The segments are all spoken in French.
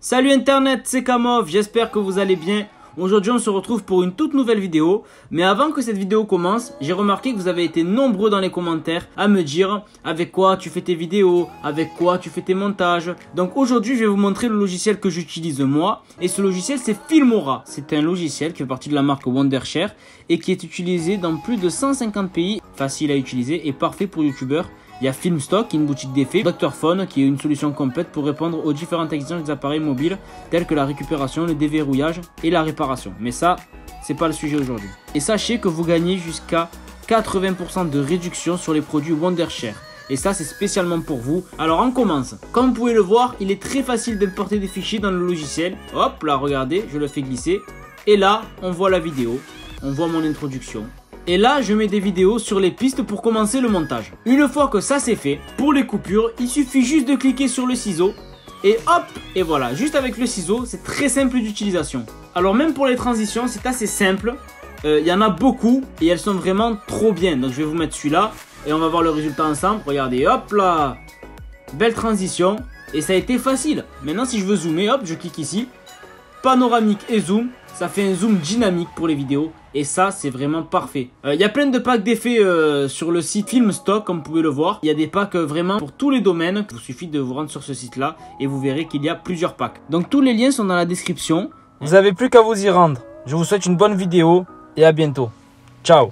Salut internet, c'est Kamov, j'espère que vous allez bien. Aujourd'hui on se retrouve pour une toute nouvelle vidéo. Mais avant que cette vidéo commence, j'ai remarqué que vous avez été nombreux dans les commentaires à me dire avec quoi tu fais tes vidéos, avec quoi tu fais tes montages. Donc aujourd'hui je vais vous montrer le logiciel que j'utilise moi. Et ce logiciel c'est Filmora. C'est un logiciel qui fait partie de la marque Wondershare et qui est utilisé dans plus de 150 pays. Facile à utiliser et parfait pour youtubeurs. Il y a Filmstock, une boutique d'effets, Dr Phone, qui est une solution complète pour répondre aux différentes exigences des appareils mobiles, telles que la récupération, le déverrouillage et la réparation. Mais ça, c'est pas le sujet aujourd'hui. Et sachez que vous gagnez jusqu'à 80% de réduction sur les produits Wondershare. Et ça, c'est spécialement pour vous. Alors, on commence. Comme vous pouvez le voir, il est très facile d'importer des fichiers dans le logiciel. Hop, là, regardez, je le fais glisser. Et là, on voit la vidéo, on voit mon introduction. Et là, je mets des vidéos sur les pistes pour commencer le montage. Une fois que ça c'est fait, pour les coupures, il suffit juste de cliquer sur le ciseau. Et hop, et voilà, juste avec le ciseau, c'est très simple d'utilisation. Alors même pour les transitions, c'est assez simple. Il y en a beaucoup et elles sont vraiment trop bien. Donc je vais vous mettre celui-là et on va voir le résultat ensemble. Regardez, hop là, belle transition. Et ça a été facile. Maintenant si je veux zoomer, hop, je clique ici. Panoramique et zoom. Ça fait un zoom dynamique pour les vidéos. Et ça, c'est vraiment parfait. Il y a plein de packs d'effets sur le site Filmstock, comme vous pouvez le voir. Il y a des packs vraiment pour tous les domaines. Il vous suffit de vous rendre sur ce site-là et vous verrez qu'il y a plusieurs packs. Donc, tous les liens sont dans la description. Vous n'avez plus qu'à vous y rendre. Je vous souhaite une bonne vidéo et à bientôt. Ciao.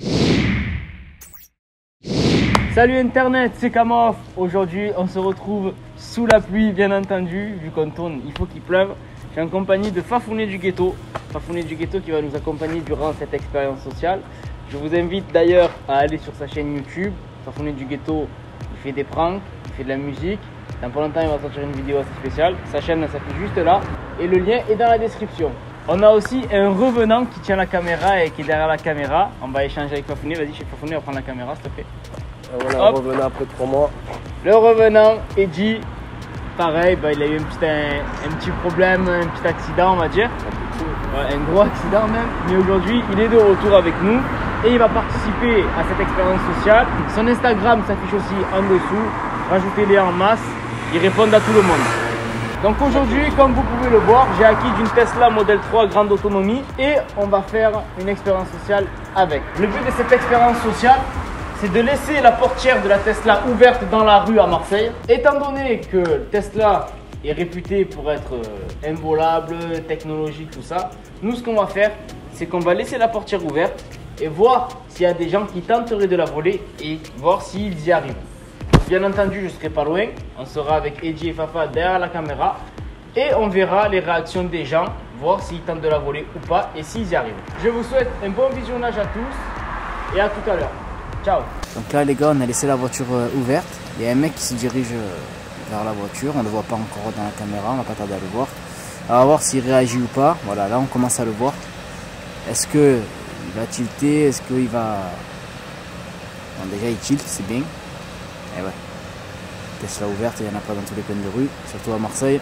Salut Internet, c'est Kamov. Aujourd'hui, on se retrouve sous la pluie, bien entendu. Vu qu'on tourne, il faut qu'il pleuve. Je suis en compagnie de Fafounet du Ghetto. Fafounet du Ghetto qui va nous accompagner durant cette expérience sociale. Je vous invite d'ailleurs à aller sur sa chaîne YouTube. Fafounet du Ghetto, il fait des pranks, il fait de la musique. Dans pas longtemps, il va sortir une vidéo assez spéciale. Sa chaîne s'affiche juste là et le lien est dans la description. On a aussi un revenant qui tient la caméra et qui est derrière la caméra. On va échanger avec Fafounet. Vas-y, chez Fafounet, on va prendre la caméra, s'il te plaît. Voilà, hop. Revenant après 3 mois. Le revenant, Edgy. Pareil, il a eu un petit problème, un petit accident on va dire. Ouais, un gros accident même. Mais aujourd'hui, il est de retour avec nous et il va participer à cette expérience sociale. Son Instagram s'affiche aussi en dessous. Rajoutez-les en masse. Ils répondent à tout le monde. Donc aujourd'hui, comme vous pouvez le voir, j'ai acquis une Tesla Model 3 grande autonomie et on va faire une expérience sociale avec. Le but de cette expérience sociale, c'est de laisser la portière de la Tesla ouverte dans la rue à Marseille. Étant donné que Tesla est réputé pour être involable, technologique, tout ça, nous ce qu'on va faire, c'est qu'on va laisser la portière ouverte et voir s'il y a des gens qui tenteraient de la voler et voir s'ils y arrivent. Bien entendu, je ne serai pas loin, on sera avec Edgy et Fafa derrière la caméra et on verra les réactions des gens, voir s'ils tentent de la voler ou pas et s'ils y arrivent. Je vous souhaite un bon visionnage à tous et à tout à l'heure. Ciao. Donc là les gars, on a laissé la voiture ouverte. Il y a un mec qui se dirige vers la voiture. On ne le voit pas encore dans la caméra, on va pas tarder à le voir. On va voir s'il réagit ou pas. Voilà, là on commence à le voir. Est-ce qu'il va tilter? Est-ce qu'il va... Bon, déjà il tilte, c'est bien. Et ouais. Tesla ouverte, il n'y en a pas dans tous les coins de rue, surtout à Marseille.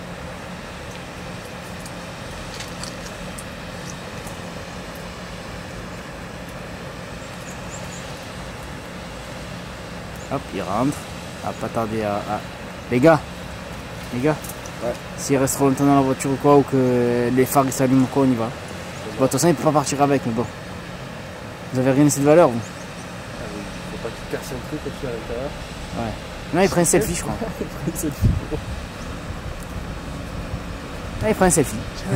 Hop, il rentre. À pas tarder à... Les gars, ouais. S'il reste trop longtemps dans la voiture ou quoi, ou que les phares s'allument ou quoi, on y va. Bon, de toute façon, il ne peut pas partir avec, mais bon. Vous avez rien laissé de valeur, vous? Faut pas qu'il perce un truc aussi à l'intérieur. Ouais. Non, il prend un selfie, je crois. Ah, il prend un selfie.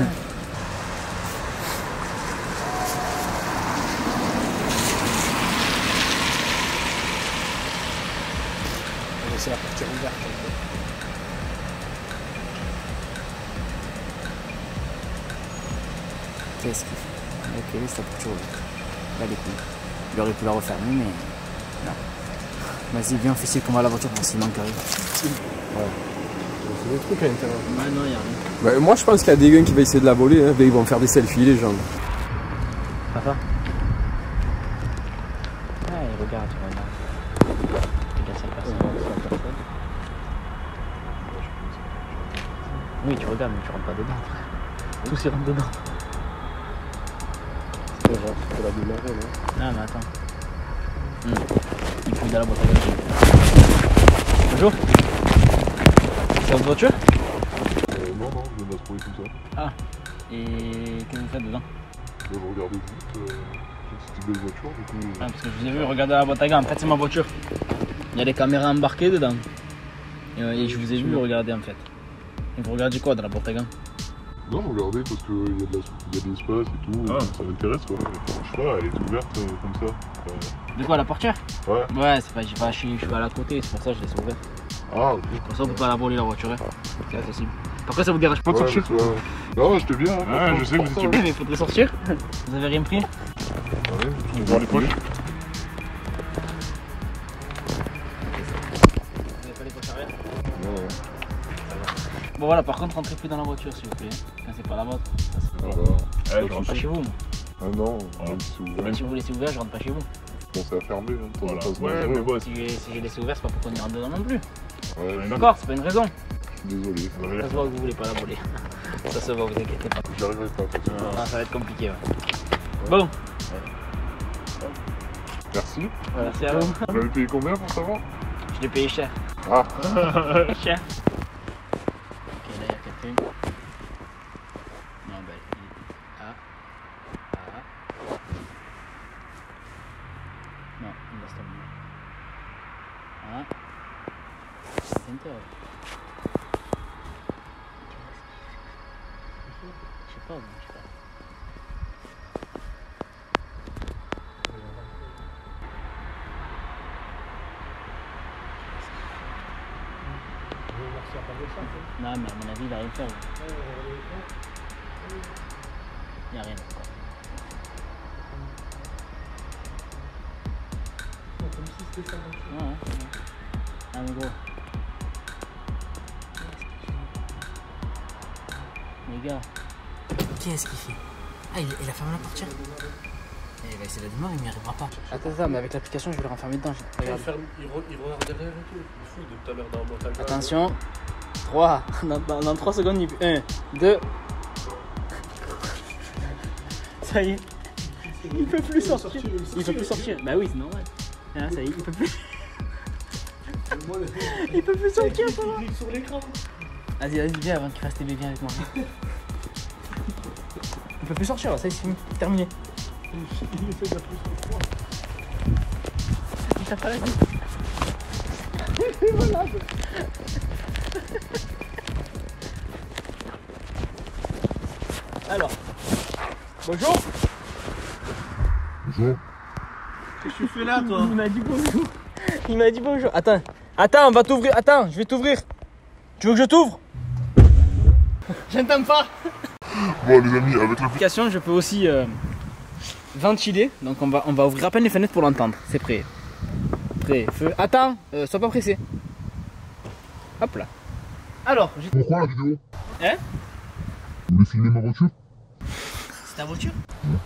C'est la portière ouverte. Qu'est-ce qu'il fait? Ok, c'est la portière ouverte. Là, les couilles. Il aurait pu la refermer, mais non. Vas-y, viens, on fait qu'on va à la voiture pour s'il manque rien. Ouais. C'est des trucs à l'intérieur. Ouais, non, il n'y a rien. Bah, moi, je pense qu'il y a des gars qui vont essayer de la voler. Hein. Ils vont faire des selfies, les gens. Papa? Ah, il regarde, tu regardes. Regarde cette personne. Oui, tu regardes, mais tu rentres pas dedans, frère. Tous ils rentrent dedans. C'est genre, tu peux la démarrer, non? Non, mais attends. Il fouille dans la boîte à voiture. Bonjour. C'est votre voiture? Non, patrouille tout ça. Ah. Et qu'est-ce que vous faites dedans? Je regardais juste c'était une belle voiture, du coup. Ah, parce que je vous ai vu regarder la boîte à gants. En fait, c'est ma voiture. Il y a des caméras embarquées dedans. Et je vous ai vu regarder en fait. Et vous regardez quoi dans la boîte à gants? Non, je regardais parce qu'il y a de l'espace et tout, ça m'intéresse quoi. Je sais pas, elle est ouverte comme ça. De quoi, la portière? Ouais. Ouais, c'est pas, je suis pas à la côté, c'est pour ça que je laisse ouverte. Ah, ok. Comme ça, on peut pas la voler la voiture. Hein. C'est accessible. Après, ça vous dérange pas de sortir? Non, j'étais bien. Ouais, je sais que vous étiez bien. Mais il faudrait sortir. Vous avez rien pris? On va voir les poches. Vous avez pas les poches arrière? Non. Bon voilà, par contre, rentrez plus dans la voiture s'il vous plaît. Quand c'est pas la vôtre. Ça, c'est pas... Ouais, Je rentre pas chez vous. Moi. Ah non, c'est ouvert. Même si vous laissez ouvert, je rentre pas chez vous. Je pensais à fermer, hein, de temps en temps, Ouais, mais bon, Si j'ai laissé ouvert, c'est pas pour qu'on y rentre dedans non plus. Ouais, D'accord, c'est pas une raison. désolé. Ça se voit que vous voulez pas la voler. Ça se voit, vous inquiétez pas. J'y arriverai pas. Ah, ça va être compliqué. Ouais. Bon, Merci. merci à vous. Vous l'avez payé combien pour savoir? Je l'ai payé cher. Ah. Cher. Ok, là il y a quelqu'un. Non, ben. Non, il laisse tomber. C'est intéressant. Je sais pas, moi, je sais pas. Non, mais à mon avis, il a rien fait. Il n'y a rien encore. Comme si c'était ça. Ouais. Ah, mais gros. Les gars. Qu'est-ce qu'il fait? Ah, il a fermé la portière. Il va essayer de la démarrer, mais il n'y arrivera pas. Attends, mais avec l'application, je vais le renfermer dedans. Regarde. Il regarde derrière et tout. Il fouille de tout à l'heure dans la boîte à gants. Attention. 3. Dans 3 secondes, 1, 2. Ça y est. Il peut plus sortir. Il peut plus sortir. Bah oui, c'est normal. Ah, ça y est, il peut plus. Il peut plus sortir, ça va. Sur l'écran. Vas-y, viens avant qu'il fasse tes viens avec moi. Il peut plus sortir, là, ça y est, c'est fini. Terminé. Il fait de la pression froide. Il t'a pas la vie. Alors. Bonjour. Bonjour. Qu'est-ce que tu fais là, toi? Il m'a dit bonjour. Il m'a dit bonjour. Attends, on va t'ouvrir. Attends, je vais t'ouvrir. Tu veux que je t'ouvre? Je ne t'aime pas. Bon, les amis, avec la L'application, je peux aussi ventiler. Donc on va ouvrir à peine les fenêtres pour l'entendre. C'est prêt. Prêt, feu. Attends, sois pas pressé. Hop là. Alors, Pourquoi la vidéo? Hein? Vous voulez filmer ma voiture? c'est ta voiture?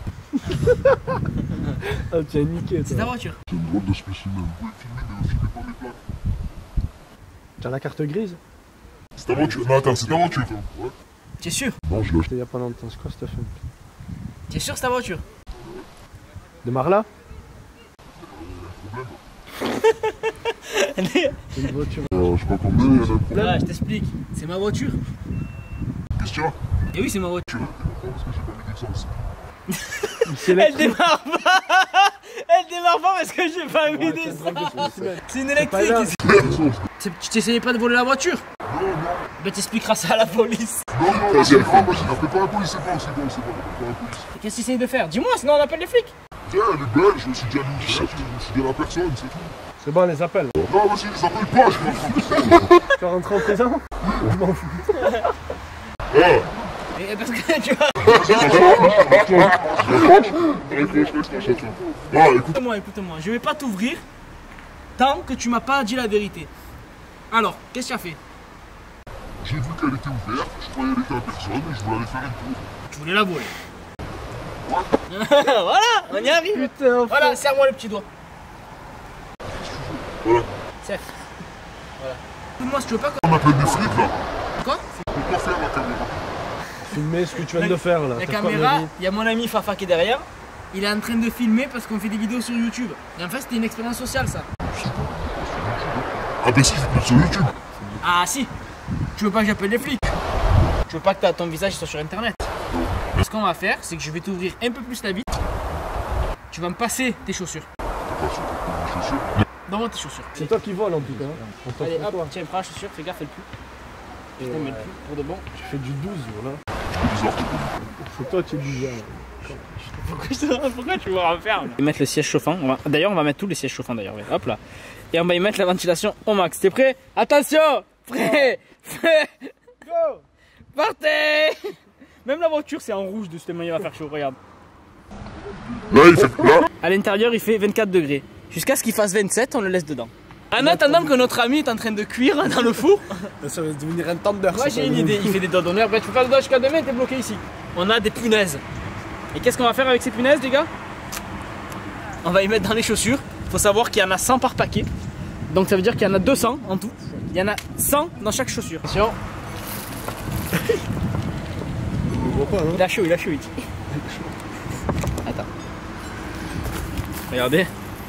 Ah, tiens, niqué. C'est ta voiture. C'est une drôle de spécimen. Vous pouvez filmer, mais ne filmez pas mes plaques. T'as la carte grise? C'est ta voiture? Non, attends, c'est ta voiture, toi. Ouais. T'es sûr? Non, je l'ai acheté. Il y a pas longtemps. C'est quoi cette film? T'es sûr que c'est ta voiture? Démarre là? Ouais, C'est une voiture. Je sais pas combien il y en a. je t'explique. C'est ma voiture. Question? Et oui, c'est ma voiture. Parce que j'ai pas mis d'essence. C'est Elle démarre pas. Elle démarre pas parce que j'ai pas mis des C'est une électrique. Tu t'essayais pas de voler la voiture? Non, non. Ben t'expliqueras ça à la police. Non, non, vas-y, moi, je n'appelle pas la police, c'est bon, c'est bon, c'est bon, pas la police. Qu'est-ce que tu essayes de faire? Dis-moi, sinon on appelle les flics. Tiens, elle est belle, je me suis déjà mis chef, je me suis dit à la personne, c'est tout. C'est bon, on les appelle. Non, vas-y, ils appellent pas, je m'en fous. Tu vas rentrer en prison? Je m'en fous. Ah, Et parce que tu vois. ah, écoute, Écoute-moi, je vais pas t'ouvrir tant que tu m'as pas dit la vérité. Alors, qu'est-ce que tu as fait? j'ai vu qu'elle était ouverte, je croyais qu'elle était à personne, et je voulais aller faire une tour. Tu voulais la voler. Voilà, on y arrive. Putain, Voilà, serre-moi le petit doigt. Voilà. Serre. Voilà. Écoute-moi, si tu veux pas. On appelle des flics, là. Quoi? Pourquoi faire la caméra? filmer ce que tu viens de faire là. La T'as quoi, caméra, Mehdi? il y a mon ami Fafa qui est derrière. Il est en train de filmer parce qu'on fait des vidéos sur YouTube. Et en fait, c'était une expérience sociale, ça. Ah, ben si, je peux sur YouTube. Ah si. Tu veux pas que j'appelle les flics? Je veux pas que ton visage soit sur internet. Ce qu'on va faire, c'est que je vais t'ouvrir un peu plus la vitre. Tu vas me passer tes chaussures. Donne-moi tes chaussures. C'est toi qui voles en tout cas. Allez, hop, tiens, prends la chaussure, fais gaffe, fais le plus. Je te mets le plus pour de bon. Tu fais du 12 voilà. C'est toi qui es bizarre. Pourquoi tu vas en faire? On va mettre le siège chauffant. D'ailleurs, on va mettre tous les sièges chauffants d'ailleurs. Hop là. Et on va y mettre la ventilation au max. T'es prêt? Attention! Prêt! Go! Partez! Même la voiture, c'est en rouge de cette manière, il va faire chaud. Regarde. Là, il fait là. À l'intérieur, il fait 24 degrés. Jusqu'à ce qu'il fasse 27, on le laisse dedans. En attendant que notre ami est en train de cuire dans le four. Ça va devenir un tender. Moi j'ai une idée, il fait des doigts d'honneur. Tu peux faire des doigts jusqu'à demain, t'es bloqué ici. On a des punaises. Et qu'est-ce qu'on va faire avec ces punaises, les gars? On va y mettre dans les chaussures. Il faut savoir qu'il y en a 100 par paquet. Donc ça veut dire qu'il y en a 200 en tout. Il y en a 100 dans chaque chaussure. Attention. Il a chaud, il a chaud. Attends. Regardez.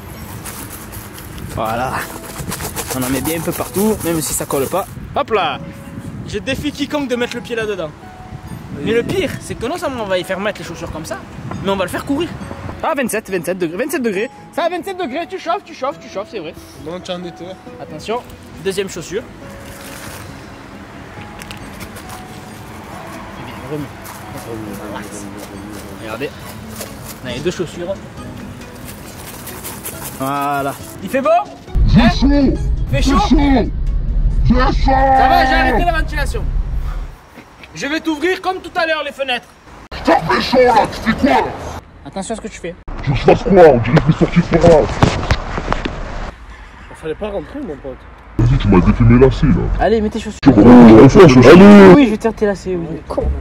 Voilà. On en met bien un peu partout, même si ça colle pas. Hop là. Je défie quiconque de mettre le pied là-dedans. Mais le pire, c'est que non seulement on va y faire mettre les chaussures comme ça, mais on va le faire courir. Ah, 27 degrés. Ça à 27 degrés, tu chauffes, c'est vrai. Non, tu en étais. Attention, deuxième chaussure. C'est bien, remets. Regardez, on a les deux chaussures. Voilà. Il fait beau? Hein? Fait chaud? Ça va, j'ai arrêté la ventilation. Je vais t'ouvrir comme tout à l'heure les fenêtres. Putain, mais chaud là, tu fais quoi là? Attention à ce que tu fais. Je fasse quoi? On dirait que je vais sortir de là. Fallait pas rentrer, mon pote. Vas-y, tu m'as défait mes lacets là. Allez, mets tes chaussures. Allez! Oui, je vais te faire tes lacets. Oui.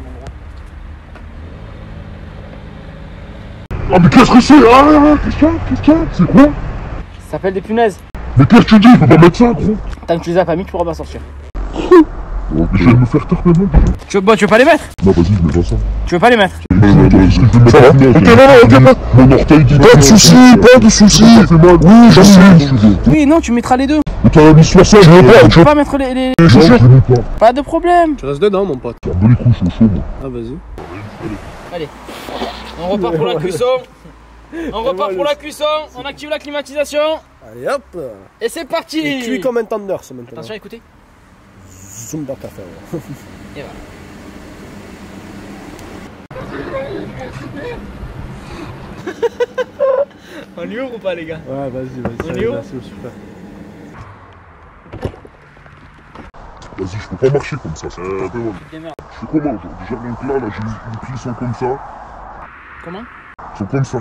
Ah, mais qu'est-ce que c'est? Ah, qu'est-ce qu'il y a? C'est quoi? Ça s'appelle des punaises. Mais qu'est-ce que tu dis? Il faut pas mettre ça, gros. Tant que tu les as pas mis, tu pourras pas sortir. Mais je vais me faire taire maintenant. Tu veux pas les mettre? Non, vas-y, je mets pas ça. Tu veux pas les mettre? Ok, non, mon orteil dit pas de soucis, pas de soucis. Oui, je sais. Oui, non, tu mettras les deux. Mais t'as mis sur ça, je veux pas. Tu peux pas mettre les chaussures. Je veux pas. Pas de problème. Tu restes dedans, mon pote. Ça me les couches, je suis chaud, moi. Ah, vas-y. Allez, on repart pour la cuisson. On repart pour la cuisson. On active la climatisation. Allez, hop. Et c'est parti. Cuit comme un tender, c'est maintenant. Attention, écoutez. Zoom dans ta faire. Et voilà. On y ouvre ou pas, les gars? Ouais, vas-y. On y ouvre? C'est super. Vas-y, je peux pas marcher comme ça, c'est un peu mal. Je fais comment aujourd'hui? Déjà, donc là, j'ai les pieds sont comme ça. Comment? Ils sont comme ça.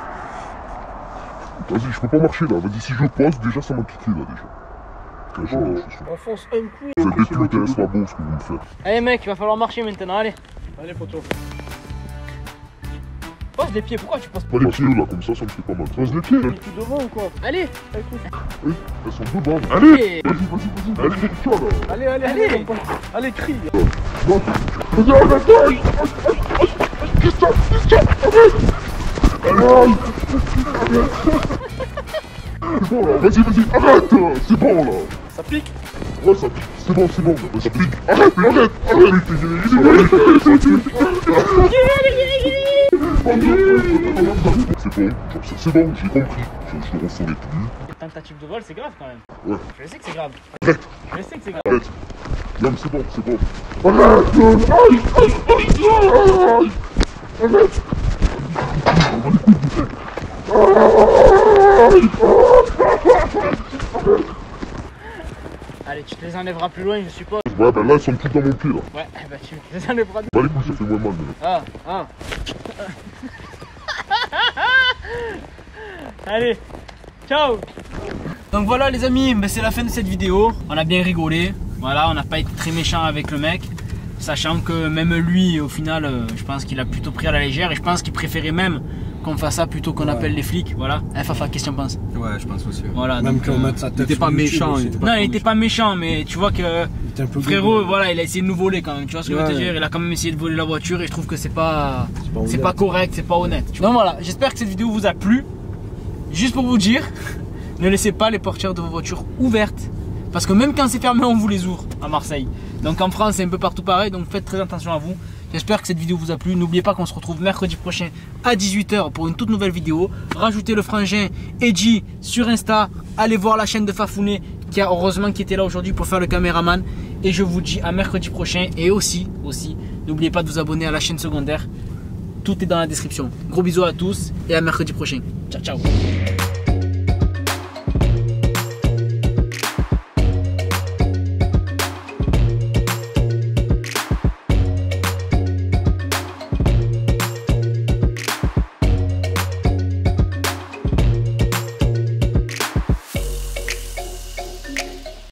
Vas-y, je peux pas marcher là. Vas-y, si je pose, déjà, ça m'a piqué là, déjà. Enfonce un coup. Vous êtes des putes, c'est pas beau ce que vous me faites. Allez, mec, il va falloir marcher maintenant. Allez. Allez, poteau. Pose les pieds, pourquoi tu poses Pas les pieds là, comme ça me fait pas mal. Pose les pieds. Tu devant ou quoi? Allez. Oui, elles sont devant. Allez. Vas-y. Allez, toi là. Allez. Allez, crie. Vas-y, arrête. Qu'est-ce C'est bon là, vas-y, arrête. C'est bon là. Ça pique? Ouais, ça pique. C'est bon. Ça pique. Arrête. C'est bon, j'ai compris. Je le referai plus. Tentative de vol, c'est grave quand même. Ouais. Je sais que c'est grave. Arrête. Je sais que c'est grave. Arrête. Non, mais c'est bon. Arrête. Arrête. Allez, tu te les enlèveras plus loin, je suppose. Ouais, ben là, elles sont toutes dans mon pied là. Ouais, bah tu les enlèveras. Bah, les couilles, ça fait moins mal. Ah. Allez, ciao. Donc voilà les amis, c'est la fin de cette vidéo. On a bien rigolé. Voilà, on n'a pas été très méchant avec le mec. Sachant que même lui, au final, je pense qu'il a plutôt pris à la légère. Et je pense qu'il préférait même qu'on fasse ça plutôt qu'on appelle les flics. Voilà. Fafa, qu'est-ce que tu en penses? Ouais, je pense aussi. Voilà, Même donc, qu'on mette sa tête. Il était pas méchant. Non, il était pas méchant, mais tu vois que frérot, voilà, il a essayé de nous voler quand même. Tu vois ce que je veux te dire? Il a quand même essayé de voler la voiture et je trouve que c'est pas correct, c'est pas honnête. Donc voilà, j'espère que cette vidéo vous a plu. Juste pour vous dire, ne laissez pas les portières de vos voitures ouvertes. Parce que même quand c'est fermé, on vous les ouvre à Marseille. Donc en France, c'est un peu partout pareil. Donc faites très attention à vous. J'espère que cette vidéo vous a plu. N'oubliez pas qu'on se retrouve mercredi prochain à 18 h pour une toute nouvelle vidéo. Rajoutez le frangin Edgy sur Insta. Allez voir la chaîne de Fafounet qui a heureusement qui était là aujourd'hui pour faire le caméraman. Et je vous dis à mercredi prochain. Et aussi, n'oubliez pas de vous abonner à la chaîne secondaire. Tout est dans la description. Gros bisous à tous et à mercredi prochain. Ciao, ciao.